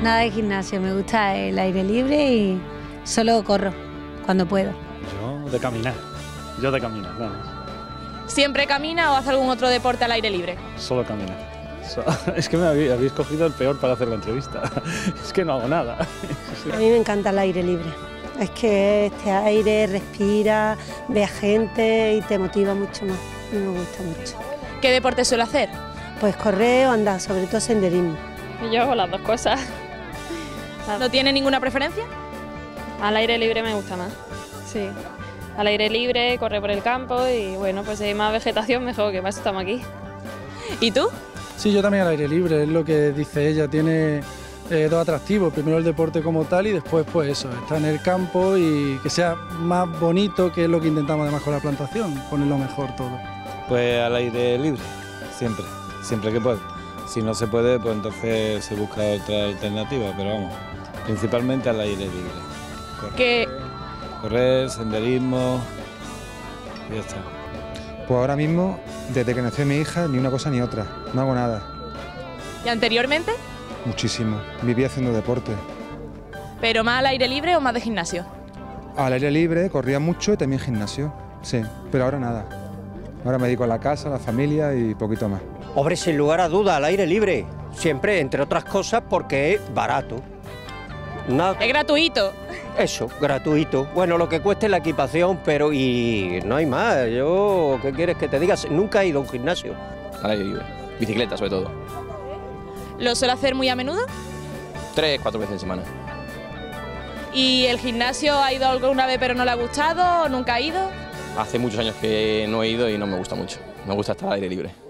Nada de gimnasio, me gusta el aire libre y solo corro cuando puedo. Yo de caminar, nada más. ¿Siempre camina o hace algún otro deporte al aire libre? Solo caminar. Es que me habéis cogido el peor para hacer la entrevista. Es que no hago nada. A mí me encanta el aire libre. Es que este aire respira, ve a gente y te motiva mucho más. A mí me gusta mucho. ¿Qué deporte suele hacer? Pues correr o andar, sobre todo senderismo. Yo hago las dos cosas. ¿No tiene ninguna preferencia? Al aire libre me gusta más, sí. Al aire libre, correr por el campo y bueno, pues si hay más vegetación mejor, que más estamos aquí. ¿Y tú? Sí, yo también al aire libre, es lo que dice ella, tiene dos atractivos, primero el deporte como tal y después pues eso, estar en el campo y que sea más bonito, que es lo que intentamos además con la plantación, ponerlo mejor todo. Pues al aire libre, siempre que pueda. Si no se puede, pues entonces se busca otra alternativa, pero vamos, principalmente al aire libre. Correr, senderismo, y ya está. Pues ahora mismo, desde que nació mi hija, ni una cosa ni otra, no hago nada. ¿Y anteriormente? Muchísimo, vivía haciendo deporte. ¿Pero más al aire libre o más de gimnasio? Al aire libre, corría mucho y también gimnasio, sí, pero ahora nada. Ahora me dedico a la casa, a la familia y poquito más. Hombre, sin lugar a duda, al aire libre, siempre, entre otras cosas, porque es barato. Es gratuito. Eso, gratuito. Bueno, lo que cueste la equipación, pero y no hay más. Yo, ¿qué quieres que te diga? Nunca he ido a un gimnasio. Al aire libre, bicicleta sobre todo. ¿Lo suele hacer muy a menudo? 3, 4 veces en semana. ¿Y el gimnasio ha ido alguna vez pero no le ha gustado o nunca ha ido? Hace muchos años que no he ido y no me gusta mucho. Me gusta estar al aire libre.